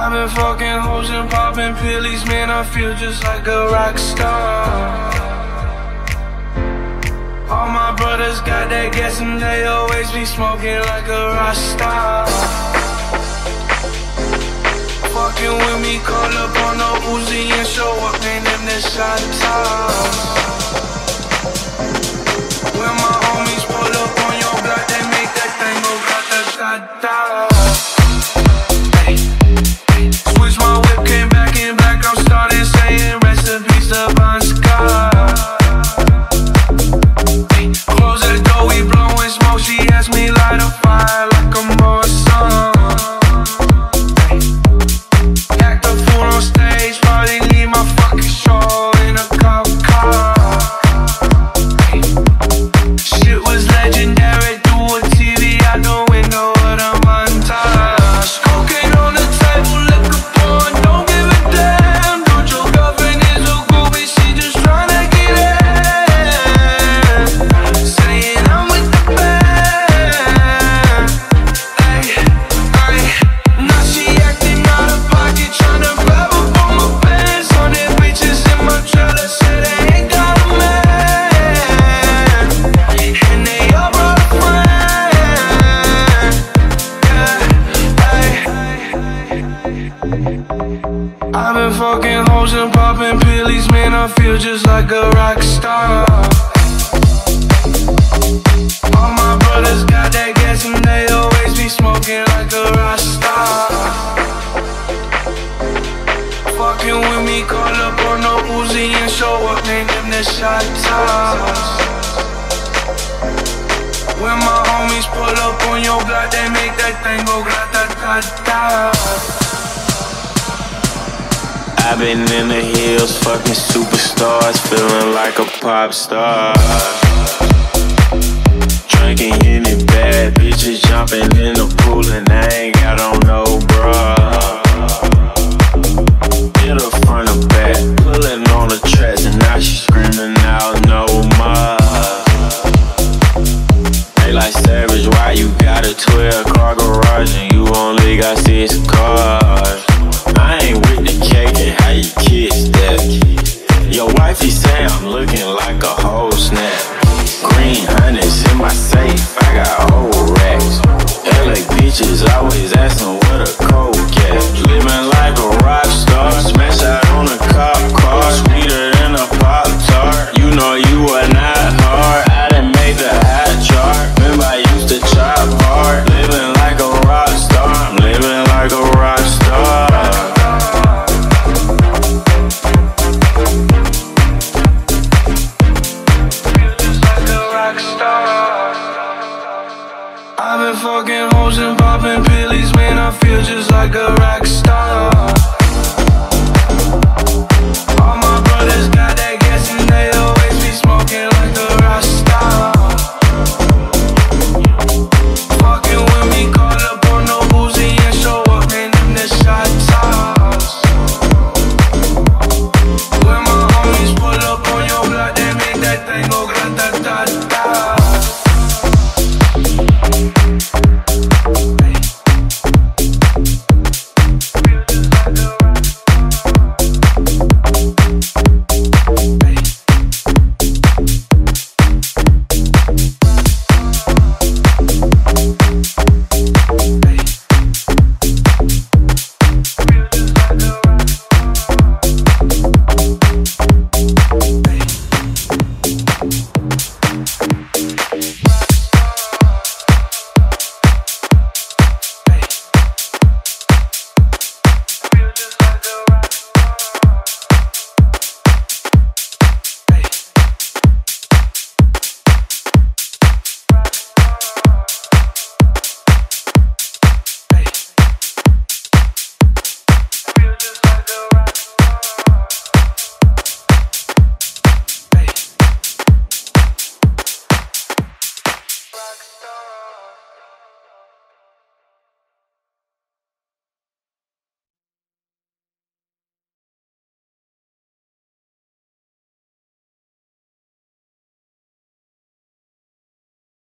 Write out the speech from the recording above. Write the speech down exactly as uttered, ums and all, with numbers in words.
I've been fucking hoes and popping pillies, man, I feel just like a rock star. All my brothers got that gas and they always be smoking like a Rockstar. Fucking with me, call up on the Uzi and show up, man, them the shot tops. When my homies pull up on your block, they make that thing go grata-ta-ta. Switch my whip, came back in black, I'm starting saying recipes to Bon Scott. Close that door, we blowing smoke, she asked me light a fire like a Morrison. Act a fool on stage, probably leave my fucking show in a cop car. Shit was legendary, through a T V out the window of the montage. Cocaine on the table, liquor porn, don't give a damn. Dude, your girlfriend is a groupie, she just tryna get in. Saying I'm with the band. Ay, ay. Now she acting out of pocket, tryna grab up on my pants. Hundred bitches in my trailer, say they ain't got a man, and they all brought a friend. Yeah, ay. I've been fucking hoes and popping pillies, man, I feel just like a rock star. All my brothers got that gas and they always be smoking like a Rockstar. Fucking with me, call up on the Uzi and show up, man, them the shot tops. When my homies pull up on your block, they make that thing go grata-ta-ta. I've been in the hills, fucking superstars, feeling like a pop star. Drinking any bad bitches, jumping in the pool, and I ain't got on no bra. Hit her front or back, pulling on the tracks, and now she screaming out no more. They like Savage, why you got a twelve car garage and you only got six cars? I ain't with the cake and how you kiss that. Your wifey say I'm looking like a whole snap. Green hundreds in my safe, I got old racks. L A bitches always asking what a cold cat. Living like a rock star, smash out on a cop car, sweeter than a Pop Tart. You know you are not hard, I done made the hot chart. Remember I used to chop hard. Living like a rock star, I'm living like a rock star. I've been fucking hoes and popping pillies, man, I feel just like a rock star.